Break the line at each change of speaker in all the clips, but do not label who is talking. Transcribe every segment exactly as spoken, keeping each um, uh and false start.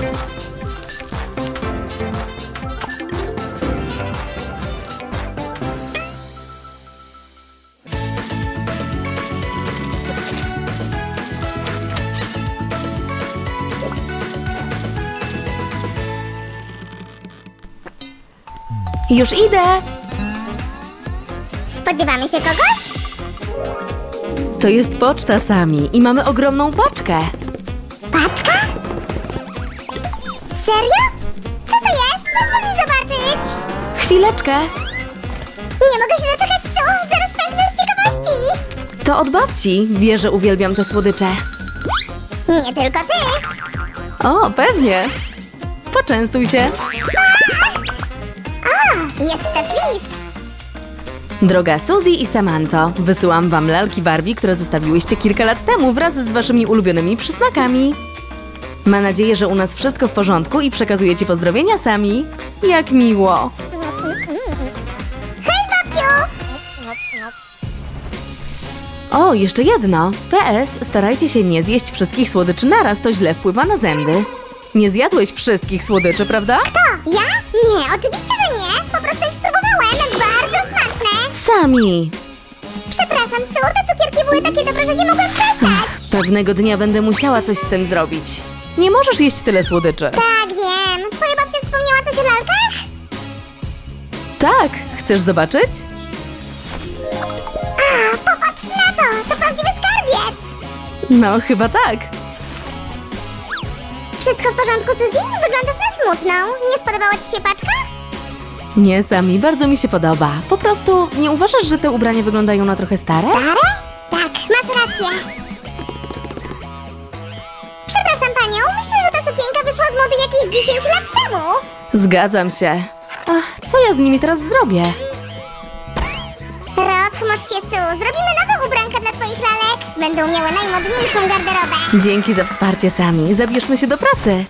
Już idę!
Spodziewamy się kogoś?
To jest poczta, Sami, i mamy ogromną paczkę.
Paczka? Serio? Co to jest? Pozwól mi zobaczyć!
Chwileczkę!
Nie mogę się doczekać, co? Zaraz pęknę z ciekawości!
To od babci. Wie, że uwielbiam te słodycze.
Nie tylko ty!
O, pewnie! Poczęstuj się!
A, jest też list!
Droga Suzy i Samantho, wysyłam wam lalki Barbie, które zostawiłyście kilka lat temu wraz z waszymi ulubionymi przysmakami. Mam nadzieję, że u nas wszystko w porządku i przekazuję ci pozdrowienia, Sami. Jak miło!
Hej, babciu!
O, jeszcze jedno. P S. Starajcie się nie zjeść wszystkich słodyczy naraz, to źle wpływa na zęby. Nie zjadłeś wszystkich słodyczy, prawda?
Kto? Ja? Nie, oczywiście, że nie! Po prostu ich spróbowałem! Bardzo smaczne!
Sami!
Przepraszam, Su, te cukierki były takie dobre, że nie mogłem przestać!
Pewnego dnia będę musiała coś z tym zrobić. Nie możesz jeść tyle słodyczy.
Tak, wiem. Twoja babcia wspomniała coś o lalkach?
Tak, chcesz zobaczyć?
A, popatrz na to! To prawdziwy skarbiec!
No, chyba tak.
Wszystko w porządku, Suzy? Wyglądasz na smutną. Nie spodobała ci się paczka?
Nie, Sami, bardzo mi się podoba. Po prostu nie uważasz, że te ubrania wyglądają na trochę stare?
Stare? Tak, masz rację. Przepraszam panią, myślę, że ta sukienka wyszła z mody jakieś dziesięć lat temu.
Zgadzam się. Ach, co ja z nimi teraz zrobię?
Rozchmurz się, Su. Zrobimy nowe ubranka dla twoich lalek. Będą miały najmodniejszą garderobę.
Dzięki za wsparcie, Sami. Zabierzmy się do pracy.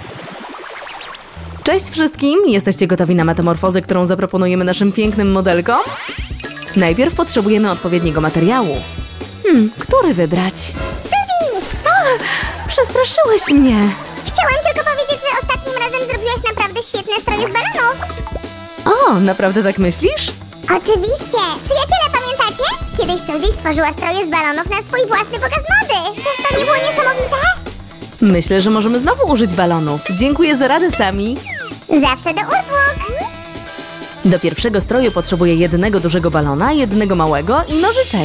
Cześć wszystkim! Jesteście gotowi na metamorfozę, którą zaproponujemy naszym pięknym modelkom? Najpierw potrzebujemy odpowiedniego materiału. Hmm, który wybrać?
Suzy!
Przestraszyłeś mnie!
Chciałam tylko powiedzieć, że ostatnim razem zrobiłaś naprawdę świetne stroje z balonów.
O, naprawdę tak myślisz?
Oczywiście! Przyjaciele, pamiętacie? Kiedyś Suzy stworzyła stroje z balonów na swój własny pokaz mody. Czyż to nie było niesamowite?
Myślę, że możemy znowu użyć balonów. Dziękuję za radę, Sami.
Zawsze do usług!
Do pierwszego stroju potrzebuję jednego dużego balona, jednego małego i nożyczek.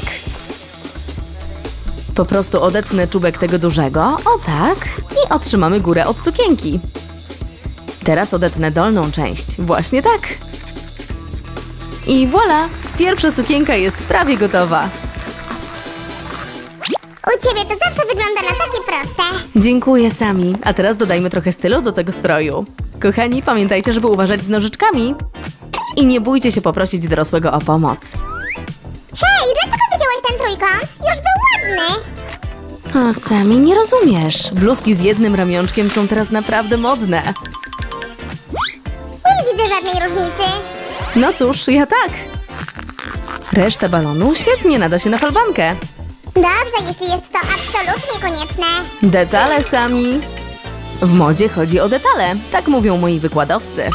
Po prostu odetnę czubek tego dużego, o tak, i otrzymamy górę od sukienki. Teraz odetnę dolną część, właśnie tak. I voilà! Pierwsza sukienka jest prawie gotowa.
U ciebie to zawsze wygląda na takie proste.
Dziękuję, Sami. A teraz dodajmy trochę stylu do tego stroju. Kochani, pamiętajcie, żeby uważać z nożyczkami. I nie bójcie się poprosić dorosłego o pomoc.
Hej, dlaczego wyciąłeś ten trójkąt? Już był ładny.
O, Sami, nie rozumiesz. Bluzki z jednym ramionczkiem są teraz naprawdę modne.
Nie widzę żadnej różnicy.
No cóż, ja tak. Reszta balonu świetnie nada się na falbankę.
Dobrze, jeśli jest to absolutnie konieczne.
Detale, Sami. W modzie chodzi o detale, tak mówią moi wykładowcy.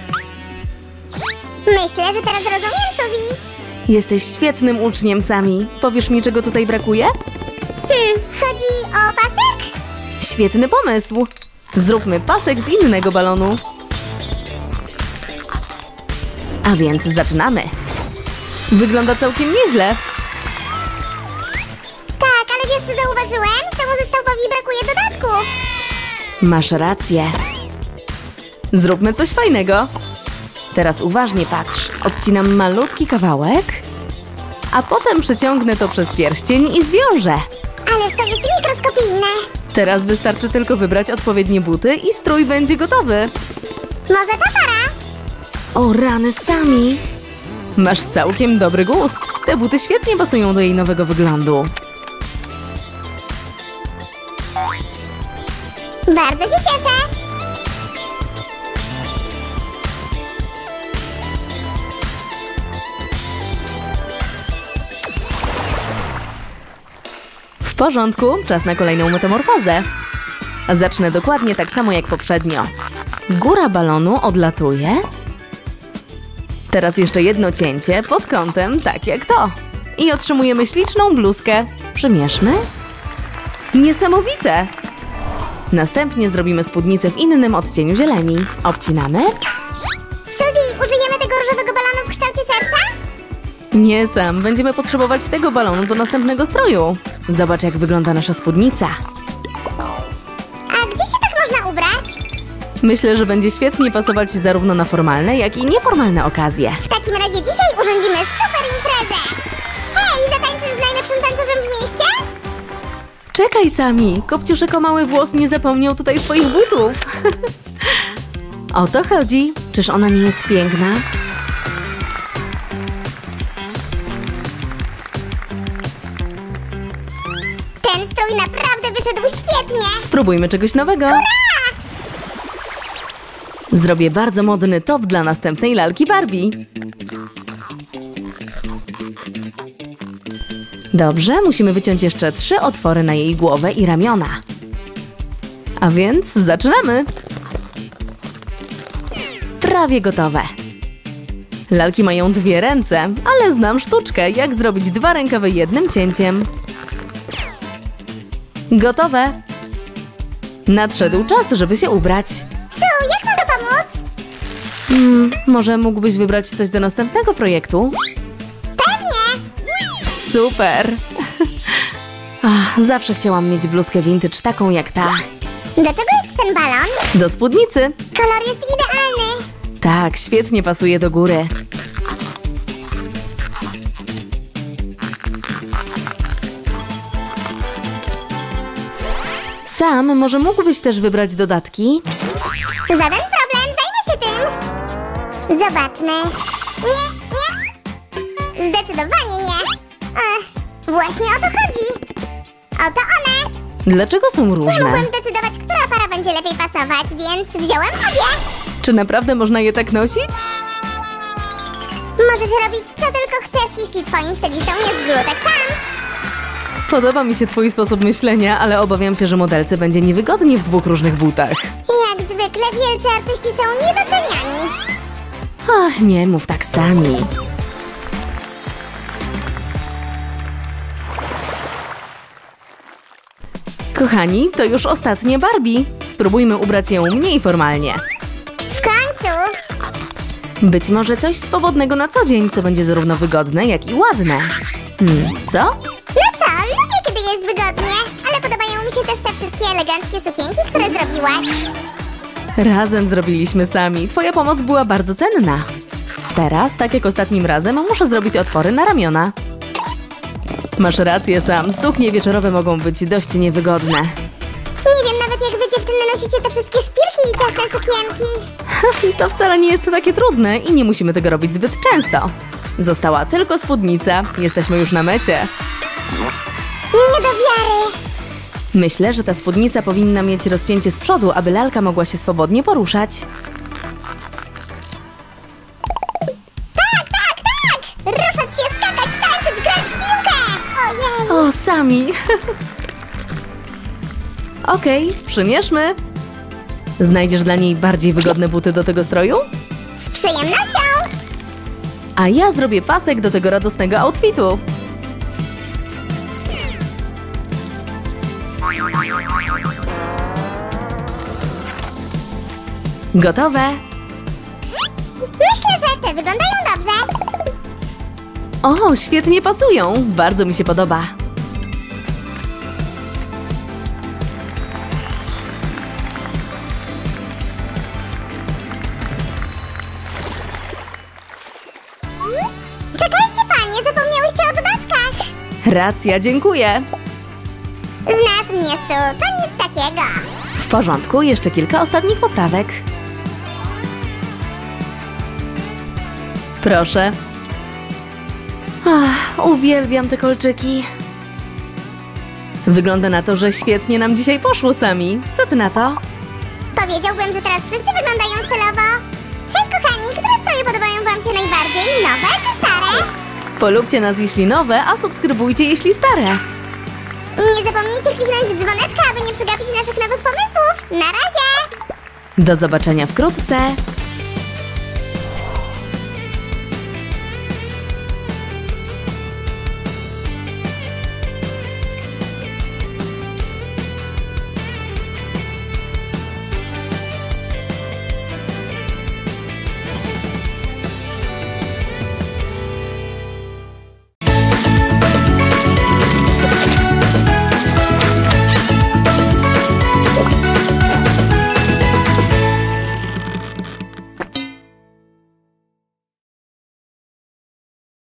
Myślę, że teraz rozumiem, Suzy.
Jesteś świetnym uczniem, Sami. Powiesz mi, czego tutaj brakuje?
Hmm, chodzi o pasek?
Świetny pomysł. Zróbmy pasek z innego balonu. A więc zaczynamy. Wygląda całkiem nieźle.
Tak, ale wiesz co zauważyłem? Temu zestawowi brakuje dodatków.
Masz rację. Zróbmy coś fajnego. Teraz uważnie patrz. Odcinam malutki kawałek, a potem przeciągnę to przez pierścień i zwiążę.
Ależ to jest mikroskopijne.
Teraz wystarczy tylko wybrać odpowiednie buty i strój będzie gotowy.
Może ta para?
O rany, Sami. Masz całkiem dobry gust. Te buty świetnie pasują do jej nowego wyglądu.
Bardzo się cieszę.
W porządku, czas na kolejną metamorfozę. Zacznę dokładnie tak samo jak poprzednio. Góra balonu odlatuje. Teraz jeszcze jedno cięcie pod kątem, tak jak to. I otrzymujemy śliczną bluzkę. Przymierzmy. Niesamowite! Następnie zrobimy spódnicę w innym odcieniu zieleni. Obcinamy.
Suzy, użyjemy tego różowego balonu w kształcie serca?
Nie, Sam. Będziemy potrzebować tego balonu do następnego stroju. Zobacz, jak wygląda nasza spódnica.
A gdzie się tak można ubrać?
Myślę, że będzie świetnie pasować zarówno na formalne, jak i nieformalne okazje.
W takim razie dzisiaj urządzimy super imprezę! Hej, zatańczysz z najlepszym tancerzem w mieście?
Czekaj, Sami! Kopciuszek o mały włos nie zapomniał tutaj swoich butów. O to chodzi. Czyż ona nie jest piękna?
Ten strój naprawdę wyszedł świetnie!
Spróbujmy czegoś nowego. Zrobię bardzo modny top dla następnej lalki Barbie. Dobrze, musimy wyciąć jeszcze trzy otwory na jej głowę i ramiona. A więc zaczynamy! Prawie gotowe. Lalki mają dwie ręce, ale znam sztuczkę, jak zrobić dwa rękawy jednym cięciem. Gotowe! Nadszedł czas, żeby się ubrać.
Su, jak mogę pomóc?
Hmm, może mógłbyś wybrać coś do następnego projektu?
Pewnie!
Super! Ach, zawsze chciałam mieć bluzkę vintage taką jak ta.
Do czego jest ten balon?
Do spódnicy.
Kolor jest idealny!
Tak, świetnie pasuje do góry. Sam, może mógłbyś też wybrać dodatki?
Żaden problem, zajmę się tym! Zobaczmy. Nie, nie! Zdecydowanie nie! Ech, właśnie o to chodzi! Oto one!
Dlaczego są
Nie
różne?
mogłem decydować, która para będzie lepiej pasować, więc wziąłem obie!
Czy naprawdę można je tak nosić?
Możesz robić co tylko chcesz, jeśli twoim stylistą jest Glutek sam!
Podoba mi się twój sposób myślenia, ale obawiam się, że modelce będzie niewygodnie w dwóch różnych butach.
Jak zwykle wielcy artyści są niedoceniani!
Ach, nie mów tak, Sami. Kochani, to już ostatnie Barbie. Spróbujmy ubrać ją mniej formalnie.
W końcu!
Być może coś swobodnego na co dzień, co będzie zarówno wygodne, jak i ładne. Hmm, co?
No co, lubię, kiedy jest wygodnie, ale podobają mi się też te wszystkie eleganckie sukienki, które zrobiłaś.
Razem zrobiliśmy sami. Twoja pomoc była bardzo cenna. Teraz, tak jak ostatnim razem, muszę zrobić otwory na ramiona. Masz rację, Sam. Suknie wieczorowe mogą być dość niewygodne.
Nie wiem nawet, jak wy dziewczyny nosicie te wszystkie szpilki i ciasne sukienki.
To wcale nie jest takie trudne i nie musimy tego robić zbyt często. Została tylko spódnica. Jesteśmy już na mecie.
Nie do wiary!
Myślę, że ta spódnica powinna mieć rozcięcie z przodu, aby lalka mogła się swobodnie poruszać.
Tak, tak, tak! Ruszać się, skakać, tańczyć, grać w piłkę! Ojej!
O, Sami! Okej, przymierzmy. Znajdziesz dla niej bardziej wygodne buty do tego stroju?
Z przyjemnością!
A ja zrobię pasek do tego radosnego outfitu. Gotowe?
Myślę, że te wyglądają dobrze.
O, świetnie pasują. Bardzo mi się podoba.
Czekajcie, panie, zapomniałyście o dodatkach.
Racja, dziękuję.
Znasz mnie, Su, to nic takiego.
W porządku, jeszcze kilka ostatnich poprawek. Proszę. Ach, uwielbiam te kolczyki. Wygląda na to, że świetnie nam dzisiaj poszło, Sami. Co ty na to?
Powiedziałbym, że teraz wszyscy wyglądają stylowo. Hej, kochani, które stroje podobają wam się najbardziej? Nowe czy stare?
Polubcie nas, jeśli nowe, a subskrybujcie, jeśli stare.
I nie zapomnijcie kliknąć dzwoneczka, aby nie przegapić naszych nowych pomysłów. Na razie!
Do zobaczenia wkrótce!